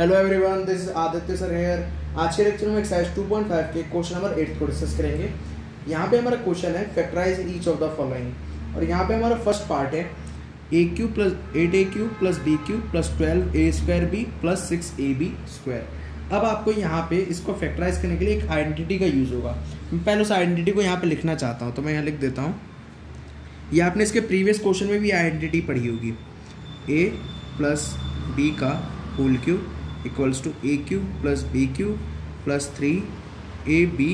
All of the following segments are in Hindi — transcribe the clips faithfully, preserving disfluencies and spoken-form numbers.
Hello everyone, this is Aditya sir here. आज के लेक्चर में एक्सरसाइज टू पॉइंट फाइव के क्वेश्चन नंबर एट को डिस्कस करेंगे। यहाँ पे हमारा क्वेश्चन है factorize each of the following, और यहाँ पे हमारा फर्स्ट पार्ट है a cube plus eight a cube plus b cube plus twelve a square b plus six a b square. अब आपको यहाँ पे इसको फैक्टराइज करने के लिए एक आइडेंटिटी का यूज़ होगा। मैं पहले उस आइडेंटिटी को यहाँ पे लिखना चाहता हूँ, तो मैं यहाँ लिख देता हूँ। ये आपने इसके प्रीवियस क्वेश्चन में भी आइडेंटिटी पढ़ी होगी। ए प्लस बी का whole cube equals to a cube plus b cube plus three a b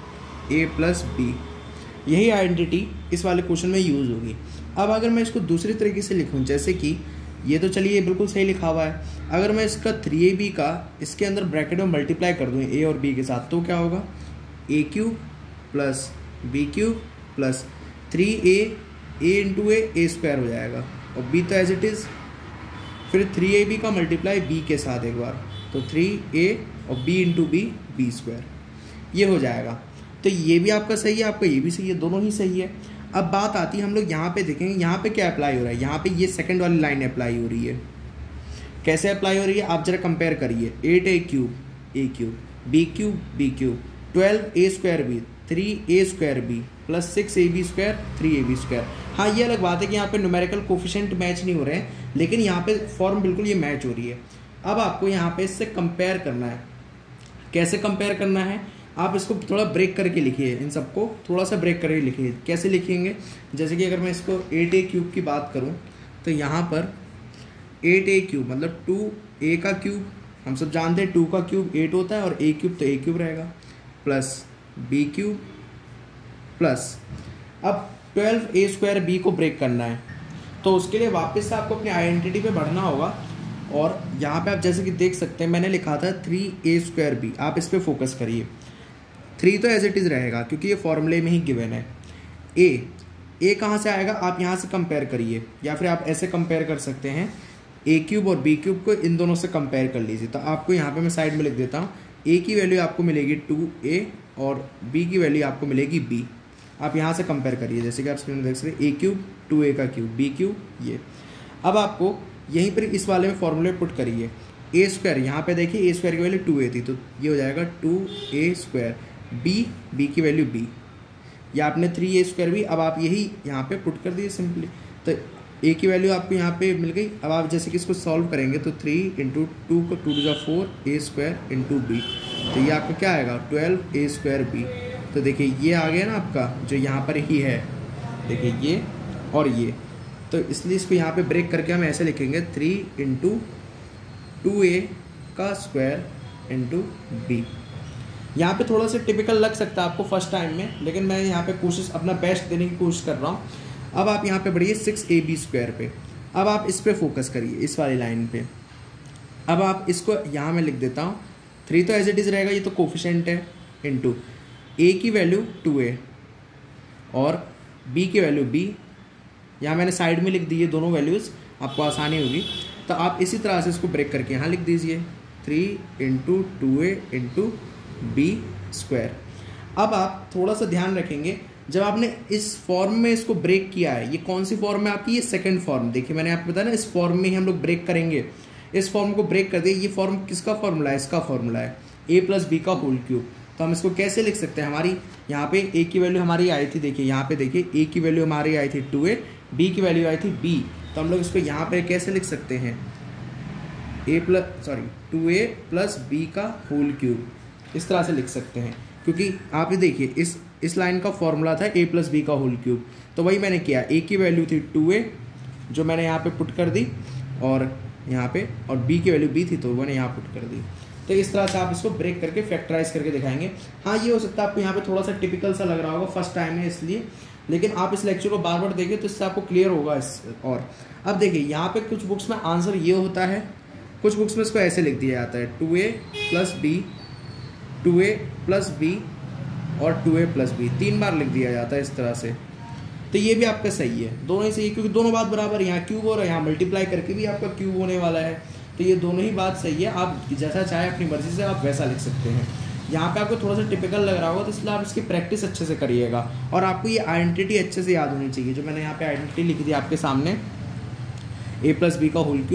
a plus b. यही आइडेंटिटी इस वाले क्वेश्चन में यूज़ होगी। अब अगर मैं इसको दूसरी तरीके से लिखूं, जैसे कि ये तो चलिए बिल्कुल सही लिखा हुआ है। अगर मैं इसका थ्री ए बी का इसके अंदर ब्रैकेट में मल्टीप्लाई कर दूँ ए और बी के साथ, तो क्या होगा a cube plus b cube plus three a a into a a square हो जाएगा, और बी तो एज इट इज़। फिर थ्री ए बी का मल्टीप्लाई बी के साथ एक बार, तो थ्री ए और b into b b square, ये हो जाएगा। तो ये भी आपका सही है, आपका ये भी सही है, दोनों ही सही है। अब बात आती है, हम लोग यहाँ पे देखेंगे यहाँ पे क्या अप्लाई हो रहा है। यहाँ पे ये सेकंड वाली लाइन अप्लाई हो रही है। कैसे अप्लाई हो रही है आप जरा कंपेयर करिए। Eight a cube a cube b cube b cube twelve a square b three a square b plus six a b square three a b square. हाँ, ये अलग बात है कि यहाँ पे न्यूमेरिकल कोफिशिएंट मैच नहीं हो रहे हैं, लेकिन यहाँ पे फॉर्म बिल्कुल ये मैच हो रही है। अब आपको यहाँ पे इससे कंपेयर करना है। कैसे कंपेयर करना है, आप इसको थोड़ा ब्रेक करके लिखिए, इन सबको थोड़ा सा ब्रेक करके लिखिए। कैसे लिखेंगे, जैसे कि अगर मैं इसको एट ए क्यूब की बात करूँ, तो यहाँ पर एट ए क्यूब मतलब टू ए का क्यूब, हम सब जानते हैं टू का क्यूब एट होता है, और ए क्यूब तो ए क्यूब रहेगा, प्लस बी क्यूब प्लस अब ट्वेल्व ए स्क्वायर बी को ब्रेक करना है। तो उसके लिए वापस से आपको अपनी आइडेंटिटी पे बढ़ना होगा, और यहाँ पे आप जैसे कि देख सकते हैं मैंने लिखा था थ्री ए स्क्वायर बी। आप इस पर फोकस करिए। थ्री तो एज इट इज़ रहेगा क्योंकि ये फॉर्मूले में ही गिवन है। ए ए कहाँ से आएगा, आप यहाँ से कंपेयर करिए, या फिर आप ऐसे कंपेयर कर सकते हैं। ए क्यूब और बी क्यूब को इन दोनों से कंपेयर कर लीजिए। तो आपको यहाँ पे मैं साइड में लिख देता हूँ, ए की वैल्यू आपको मिलेगी टू ए और बी की वैल्यू आपको मिलेगी बी। आप यहाँ से कंपेयर करिए, जैसे कि आप स्क्रीन में देख सकते हैं, ए क्यूब टू ए का क्यूब बी क्यूब ये। अब आपको यहीं पर इस वाले में फॉर्मूले पुट करिए। ए स्क्वायर यहाँ पे देखिए, ए स्क्वायर की वैल्यू टू ए थी, तो ये हो जाएगा two a square b b की वैल्यू बी, या आपने थ्री ए स्क्वायर बी। अब आप यही यहाँ पे पुट कर दिए सिंपली, तो ए की वैल्यू आपको यहाँ पे मिल गई। अब आप जैसे कि इसको सॉल्व करेंगे, तो थ्री इंटू टू को टू टू जा four a square into b, तो ये आपका क्या आएगा ट्वेल्व ए स्क्वायर बी। तो देखिए ये आ गया ना आपका, जो यहाँ पर ही है, देखिए ये और ये। तो इसलिए इसको यहाँ पे ब्रेक करके हम ऐसे लिखेंगे, थ्री इंटू टू ए का स्क्वायर इंटू बी। यहाँ पे थोड़ा सा टिपिकल लग सकता है आपको फर्स्ट टाइम में, लेकिन मैं यहाँ पे कोशिश अपना बेस्ट देने की कोशिश कर रहा हूँ। अब आप यहाँ पे बढ़िए सिक्स ए बी स्क्वायर पे। अब आप इस पे फोकस करिए, इस वाली लाइन पे। अब आप इसको यहाँ मैं लिख देता हूँ, थ्री तो एज इट इज़ रहेगा, ये तो कोफिशिएंट है, इंटू ए की वैल्यू टू ए और बी की वैल्यू बी। यहाँ मैंने साइड में लिख दी है दोनों वैल्यूज़, आपको आसानी होगी। तो आप इसी तरह से इसको ब्रेक करके यहाँ लिख दीजिए, three into two a into b square. अब आप थोड़ा सा ध्यान रखेंगे, जब आपने इस फॉर्म में इसको ब्रेक किया है, ये कौन सी फॉर्म है आपकी, ये सेकंड फॉर्म। देखिए मैंने आपको बताया ना, इस फॉर्म में ही हम लोग ब्रेक करेंगे। इस फॉर्म को ब्रेक कर दिए। ये फॉर्म किसका फॉर्मूला है, इसका फॉर्मूला है ए प्लस बी का होल क्यूब। तो हम इसको कैसे लिख सकते हैं, हमारी यहाँ पे ए की वैल्यू हमारी आई थी, देखिए यहाँ पे देखिए ए की वैल्यू हमारी आई थी टू ए, बी की वैल्यू आई थी बी। तो हम लोग इसको यहाँ पे कैसे लिख सकते हैं, a plus sorry two a plus b का होल क्यूब, इस तरह से लिख सकते हैं। क्योंकि आप ये देखिए इस इस लाइन का फॉर्मूला था ए प्लस बी का होल क्यूब, तो वही मैंने किया। ए की वैल्यू थी टू ए जो मैंने यहाँ पे पुट कर दी, और यहाँ पे और बी की वैल्यू बी थी तो मैंने यहाँ पुट कर दी। तो इस तरह से आप इसको ब्रेक करके फैक्टराइज करके दिखाएंगे। हाँ, ये हो सकता है आपको यहाँ पे थोड़ा सा टिपिकल सा लग रहा होगा फर्स्ट टाइम है इसलिए, लेकिन आप इस लेक्चर को बार बार देखिए तो इससे आपको क्लियर होगा इस। और अब देखिए यहाँ पे कुछ बुक्स में आंसर ये होता है, कुछ बुक्स में इसको ऐसे लिख दिया जाता है, two a plus b two a plus b और टू ए प्लस बी, तीन बार लिख दिया जाता है इस तरह से। तो ये भी आपका सही है, दोनों ही सही है, क्योंकि दोनों बात बराबर, यहाँ क्यूब और यहाँ मल्टीप्लाई करके भी आपका क्यूब होने वाला है। तो ये दोनों ही बात सही है। आप जैसा चाहे अपनी मर्जी से आप वैसा लिख सकते हैं। यहाँ पे आपको थोड़ा सा टिपिकल लग रहा होगा, तो इसलिए आप इसकी प्रैक्टिस अच्छे से करिएगा, और आपको ये आइडेंटिटी अच्छे से याद होनी चाहिए। जो मैंने यहाँ पे आइडेंटिटी लिखी थी आपके सामने, ए प्लस बी का होल क्यूब,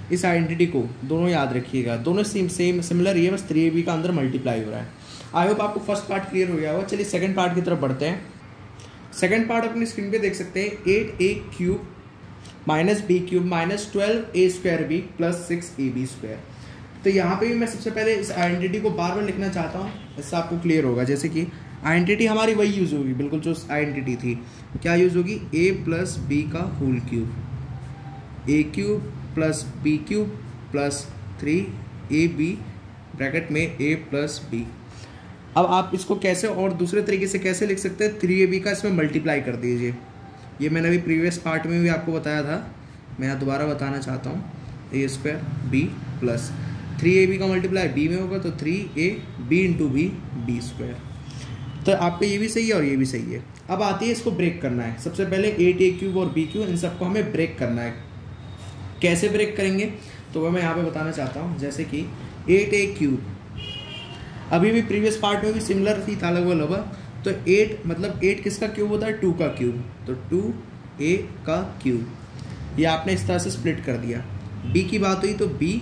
इस आइडेंटिटी को दोनों याद रखिएगा, दोनों सेम सेम सिमिलर ही है, बस थ्री ए बी का अंदर मल्टीप्लाई हो रहा है। आई होप आपको फर्स्ट पार्ट क्लियर हो गया होगा। चलिए सेकंड पार्ट की तरफ बढ़ते हैं। सेकंड पार्ट अपनी स्क्रीन पे देख सकते हैं, eight a cube minus b cube minus twelve a square b plus six a b square. तो यहाँ पे भी मैं सबसे पहले इस आइडेंटिटी को बार बार लिखना चाहता हूँ, इससे आपको क्लियर होगा। जैसे कि आइडेंटिटी हमारी वही यूज़ होगी, बिल्कुल जो आइडेंटिटी थी, क्या यूज़ होगी, ए प्लस बी का whole cube, a cube plus b cube plus three a b bracket में ए प्लस बी। अब आप इसको कैसे और दूसरे तरीके से कैसे लिख सकते हैं, थ्री ए बी का इसमें मल्टीप्लाई कर दीजिए। ये मैंने अभी प्रीवियस पार्ट में भी आपको बताया था, मैं यहाँ दोबारा बताना चाहता हूँ। A square b plus three a b का मल्टीप्लाई बी में होगा तो three a b into b b square. तो आपका ये भी सही है और ये भी सही है। अब आती है इसको ब्रेक करना है। सबसे पहले एट ए क्यूब और बी क्यूब इन सबको हमें ब्रेक करना है। कैसे ब्रेक करेंगे तो वह मैं यहाँ पे बताना चाहता हूँ। जैसे कि एट ए क्यूब अभी भी प्रीवियस पार्ट में भी सिमिलर थी, था लगभग लगभग। तो एट मतलब एट किसका क्यूब होता है, टू का क्यूब, तो टू ए का क्यूब। ये आपने इस तरह से स्प्लिट कर दिया। बी की बात हुई तो b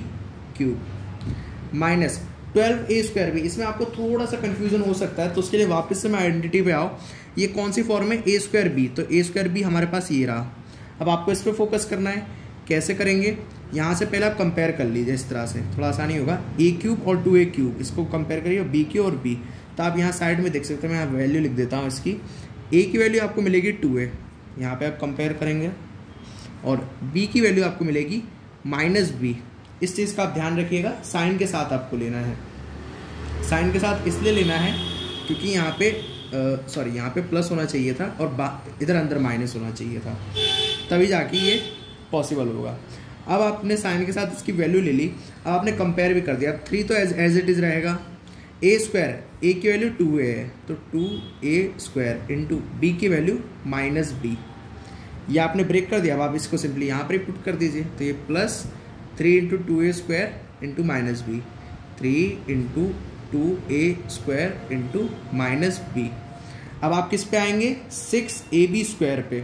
cube minus twelve a square b. इसमें आपको थोड़ा सा कन्फ्यूजन हो सकता है, तो उसके लिए वापस से मैं आइडेंटिटी पे आओ। ये कौन सी फॉर्म है, ए स्क्वायर बी, तो ए स्क्वायर बी हमारे पास ये रहा। अब आपको इस पर फोकस करना है। कैसे करेंगे, यहाँ से पहले आप कंपेयर कर लीजिए, इस तरह से थोड़ा आसानी होगा। ए क्यूब और टू ए क्यूब, इसको कंपेयर करिए, बी क्यू और बी। तो आप यहाँ साइड में देख सकते हैं, मैं यहाँ वैल्यू लिख देता हूँ इसकी। ए की वैल्यू आपको मिलेगी टू ए, यहाँ पे आप कंपेयर करेंगे, और बी की वैल्यू आपको मिलेगी माइनस बी। इस चीज़ का आप ध्यान रखिएगा, साइन के साथ आपको लेना है। साइन के साथ इसलिए लेना है क्योंकि यहाँ पे सॉरी यहाँ पे प्लस होना चाहिए था और इधर अंदर माइनस होना चाहिए था, तभी जाके ये पॉसिबल होगा। अब आपने साइन के साथ इसकी वैल्यू ले ली। अब आपने कंपेयर भी कर दिया। थ्री तो एज एज इट इज़ रहेगा। ए स्क्वायर, ए की वैल्यू टू ए है तो two a square into b की वैल्यू माइनस बी। ये आपने ब्रेक कर दिया। अब आप इसको सिंपली यहाँ पर ही पुट कर दीजिए। तो ये plus three into two a square into minus b, three into two a square into minus b. अब आप किस पे आएंगे, सिक्स ए बी स्क्वायर पे।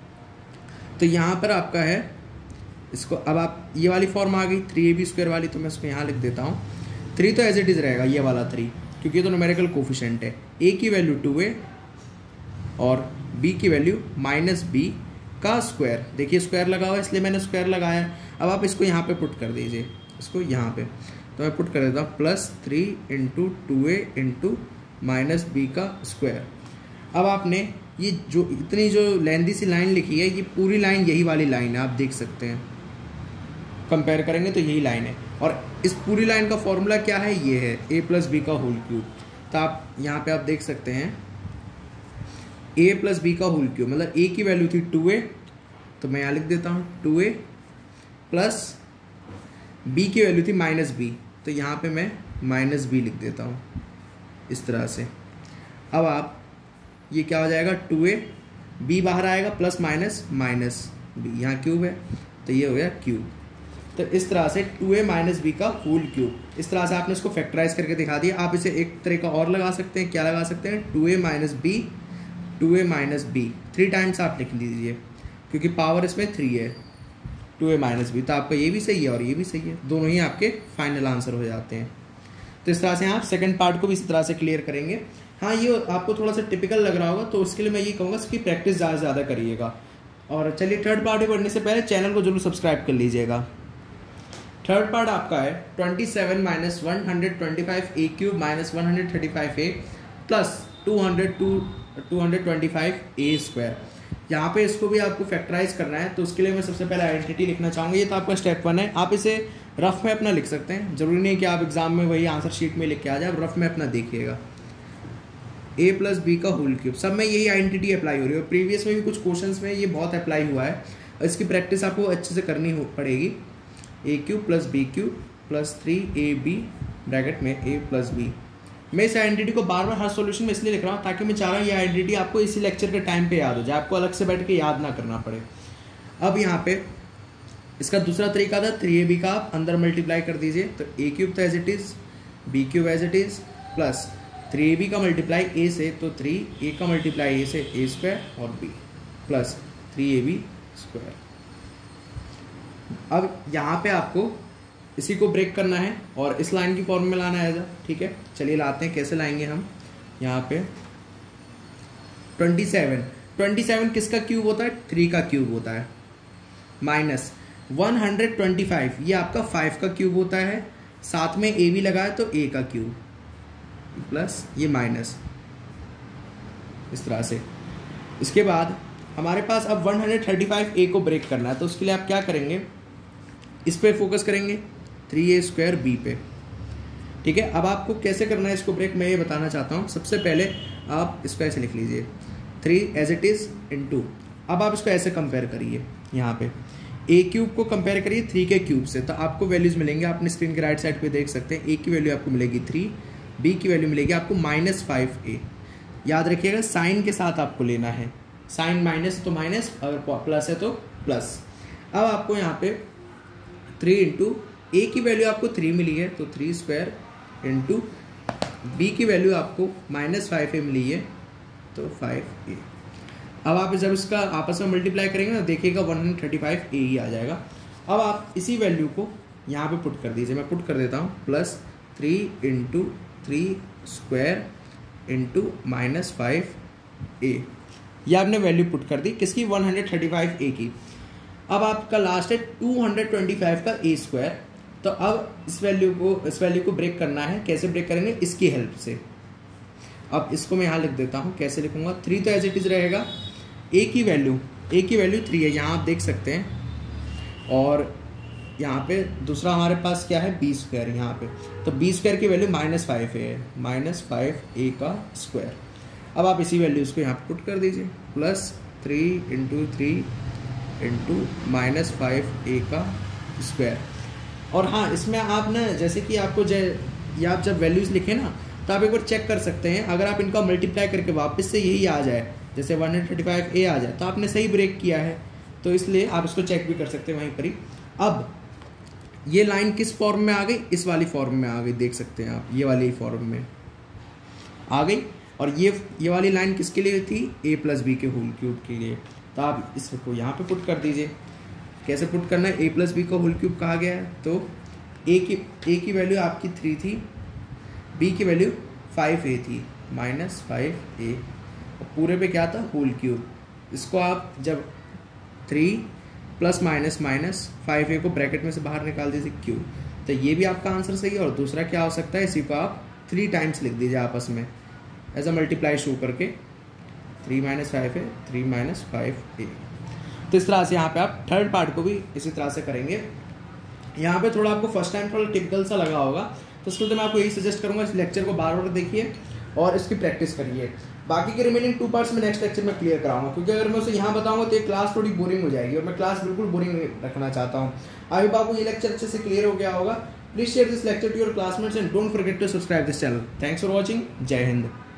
तो यहाँ पर आपका है इसको, अब आप ये वाली फॉर्म आ गई थ्री ए बी स्क्वायर वाली, तो मैं इसको यहाँ लिख देता हूँ। थ्री तो एज इट इज़ रहेगा, ये वाला थ्री, क्योंकि ये तो न्यूमेरिकल कोफिशिएंट है। ए की वैल्यू टू ए और बी की वैल्यू माइनस बी का स्क्वायर। देखिए स्क्वायर लगा हुआ है इसलिए मैंने स्क्वायर लगाया। अब आप इसको यहाँ पे पुट कर दीजिए, इसको यहाँ पे, तो मैं पुट कर देता हूँ plus three into two a into minus b का स्क्वायर। अब आपने ये जो इतनी जो लेंदी सी लाइन लिखी है, ये पूरी लाइन यही वाली लाइन है, आप देख सकते हैं। कंपेयर करेंगे तो यही लाइन है, और इस पूरी लाइन का फॉर्मूला क्या है, ये है ए प्लस बी का होल क्यूब। तो आप यहाँ पे आप देख सकते हैं ए प्लस बी का होल क्यूब, मतलब ए की वैल्यू थी टू ए, तो मैं यहाँ लिख देता हूँ टू ए प्लस बी की वैल्यू थी माइनस बी, तो यहाँ पे मैं माइनस बी लिख देता हूँ इस तरह से। अब आप ये क्या हो जाएगा, टू ए बी बाहर आएगा प्लस माइनस माइनस बी, यहाँ क्यूब है तो ये हो गया क्यूब। तो इस तरह से टू ए माइनस बी का होल क्यूब, इस तरह से आपने इसको फैक्टराइज करके दिखा दिया। आप इसे एक तरीका और लगा सकते हैं, क्या लगा सकते हैं, two a minus b, two a minus b, three times आप लिख लीजिए क्योंकि पावर इसमें थ्री है, टू ए माइनस बी। तो आपका ये भी सही है और ये भी सही है, दोनों ही आपके फाइनल आंसर हो जाते हैं। तो इस तरह से आप सेकंड पार्ट को भी इसी तरह से क्लियर करेंगे। हाँ, ये आपको थोड़ा सा टिपिकल लग रहा होगा, तो उसके लिए मैं ये कहूँगा इसकी प्रैक्टिस ज़्यादा से ज़्यादा करिएगा। और चलिए थर्ड पार्ट पढ़ने से पहले चैनल को जरूर सब्सक्राइब कर लीजिएगा। थर्ड पार्ट आपका है twenty seven minus one hundred twenty five a cube minus one hundred thirty five a plus two hundred two two hundred twenty five a square. यहाँ पे इसको भी आपको फैक्टराइज करना है, तो उसके लिए मैं सबसे पहले आइडेंटिटी लिखना चाहूँगा। ये तो आपका स्टेप वन है, आप इसे रफ में अपना लिख सकते हैं, जरूरी नहीं कि आप एग्जाम में वही आंसर शीट में लिख के आ जाए, आप रफ में अपना देखिएगा। ए प्लस बी का होल क्यूब, सब में यही आइडेंटिटी अप्लाई हो रही है। प्रीवियस में भी कुछ क्वेश्चंस में ये बहुत अप्लाई हुआ है, इसकी प्रैक्टिस आपको अच्छे से करनी हो पड़ेगी। A cube plus b cube plus three a b bracket में ए प्लस बी। मैं इस आइडेंटिटी को बार बार हर सॉल्यूशन में इसलिए लिख रहा हूँ ताकि मैं चाह रहा हूँ ये आइडेंटिटी आपको इसी लेक्चर के टाइम पे याद हो जाए, आपको अलग से बैठ के याद ना करना पड़े। अब यहाँ पे इसका दूसरा तरीका था, थ्री ए बी का आप अंदर मल्टीप्लाई कर दीजिए, तो ए क्यूब तो as it is, b cube as it is, plus three a b का मल्टीप्लाई ए से, तो थ्री ए का मल्टीप्लाई ए से ए स्क्वायर और b plus three a b square. अब यहाँ पे आपको इसी को ब्रेक करना है और इस लाइन की फॉर्म में लाना है, ठीक है। चलिए लाते हैं, कैसे लाएंगे हम। यहाँ पे ट्वेंटी सेवन ट्वेंटी सेवन किसका क्यूब होता है, थ्री का क्यूब होता है, minus one hundred twenty five ये आपका फाइव का क्यूब होता है, साथ में ए भी लगा है तो ए का क्यूब, प्लस ये माइनस, इस तरह से। इसके बाद हमारे पास अब one hundred thirty five a को ब्रेक करना है, तो उसके लिए आप क्या करेंगे, इस पे फोकस करेंगे, थ्री ए स्क्वायर बी पे, ठीक है। अब आपको कैसे करना है इसको ब्रेक, मैं ये बताना चाहता हूँ। सबसे पहले आप इसको ऐसे लिख लीजिए, three as it is into. अब आप इसको ऐसे कंपेयर करिए, यहाँ पे ए क्यूब को कंपेयर करिए थ्री के क्यूब से, तो आपको वैल्यूज़ मिलेंगे, आपने स्क्रीन के राइट साइड पे देख सकते हैं। ए की वैल्यू आपको मिलेगी थ्री, बी की वैल्यू मिलेगी आपको माइनस फाइव ए। याद रखिएगा साइन के साथ आपको लेना है, साइन माइनस तो माइनस, अगर प्लस है तो प्लस। अब आपको यहाँ पे थ्री इंटू ए की वैल्यू आपको थ्री मिली है तो थ्री स्क्वायर इंटू बी की वैल्यू आपको माइनस फाइव ए मिली है तो फाइव ए। अब आप जब इसका आपस में मल्टीप्लाई करेंगे ना, देखिएगा one hundred thirty five a ही आ जाएगा। अब आप इसी वैल्यू को यहाँ पे पुट कर दीजिए, मैं पुट कर देता हूँ, plus three into three square into minus five a. ये आपने वैल्यू पुट कर दी किसकी, one hundred thirty five a की। अब आपका लास्ट है टू हंड्रेड ट्वेंटी फाइव का ए स्क्वायर। तो अब इस वैल्यू को इस वैल्यू को ब्रेक करना है, कैसे ब्रेक करेंगे, इसकी हेल्प से। अब इसको मैं यहाँ लिख देता हूँ, कैसे लिखूंगा, थ्री तो एज इट इज रहेगा, ए की वैल्यू ए की वैल्यू थ्री है, यहाँ आप देख सकते हैं, और यहाँ पे दूसरा हमारे पास क्या है, बी स्क्वायर, यहाँ पे तो बी स्क्वायर की वैल्यू माइनस फाइव ए है, माइनस फाइव ए का स्क्वायर। अब आप इसी वैल्यूज़ को यहाँ पे पुट कर दीजिए, plus three into three into minus five a का स्क्वायर। और हाँ, इसमें आप ना जैसे कि आपको जय आप जब वैल्यूज़ लिखें ना, तो आप एक बार चेक कर सकते हैं, अगर आप इनका मल्टीप्लाई करके वापस से यही आ जाए, जैसे one hundred thirty five a आ जाए, तो आपने सही ब्रेक किया है। तो इसलिए आप इसको चेक भी कर सकते हैं वहीं पर ही। अब ये लाइन किस फॉर्म में आ गई, इस वाली फॉर्म में आ गई, देख सकते हैं आप, ये वाली फॉर्म में आ गई। और ये ये वाली लाइन किसके लिए थी, ए प्लस बी के होल क्यूब के लिए। तो आप इसको यहाँ पे पुट कर दीजिए, कैसे पुट करना है, ए प्लस बी का होल क्यूब कहा गया है, तो ए की ए की वैल्यू आपकी थ्री थी, बी की वैल्यू फाइव ए थी, माइनस फाइव ए, और पूरे पे क्या था, होल क्यूब। इसको आप जब three plus minus minus five a को ब्रैकेट में से बाहर निकाल दीजिए क्यूब, तो ये भी आपका आंसर सही है। और दूसरा क्या हो सकता है, इसी को आप थ्री टाइम्स लिख दीजिए आपस में, एज अ मल्टीप्लाई शो करके, three minus five a, three minus five a. तो इस तरह से यहाँ पे आप थर्ड पार्ट को भी इसी तरह से करेंगे। यहाँ पे थोड़ा आपको फर्स्ट टाइम थोड़ा टिपिकल सा लगा होगा, तो इसको तो मैं आपको यही सजेस्ट करूँगा, इस लेक्चर को बार बार देखिए और इसकी प्रैक्टिस करिए। बाकी के रिमेनिंग टू पार्ट्स में नेक्स्ट लेक्चर में क्लियर कराऊंगा, क्योंकि अगर मैं उसे यहाँ बताऊंगा तो ये क्लास थोड़ी बोरिंग हो जाएगी, और मैं क्लास बिल्कुल बोरिंग रखना चाहता हूँ। आई होप आपको ये लेक्चर अच्छे से क्लियर हो गया होगा। Please share this lecture to your classmates and don't forget to subscribe this channel. Thanks for watching. जय हिंद।